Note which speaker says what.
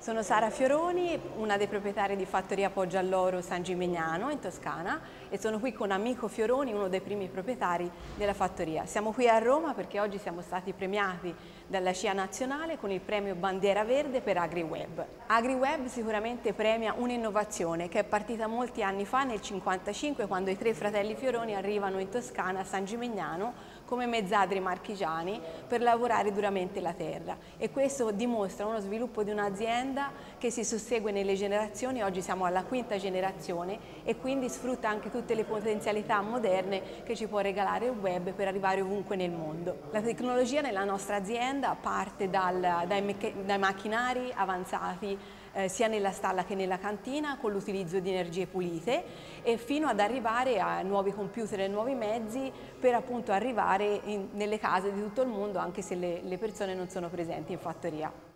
Speaker 1: Sono Sara Fioroni, una dei proprietari di Fattoria Poggio all'Oro San Gimignano in Toscana e sono qui con Amico Fioroni, uno dei primi proprietari della fattoria. Siamo qui a Roma perché oggi siamo stati premiati dalla CIA nazionale con il premio Bandiera Verde per AgriWeb. AgriWeb sicuramente premia un'innovazione che è partita molti anni fa, nel 1955, quando i tre fratelli Fioroni arrivano in Toscana, a San Gimignano, come mezzadri marchigiani per lavorare duramente la terra, e questo dimostra uno sviluppo di un'azienda che si sussegue nelle generazioni. Oggi siamo alla quinta generazione e quindi sfrutta anche tutte le potenzialità moderne che ci può regalare il web per arrivare ovunque nel mondo. La tecnologia nella nostra azienda parte dai macchinari avanzati sia nella stalla che nella cantina, con l'utilizzo di energie pulite, e fino ad arrivare a nuovi computer e nuovi mezzi per appunto arrivare nelle case di tutto il mondo, anche se le persone non sono presenti in fattoria.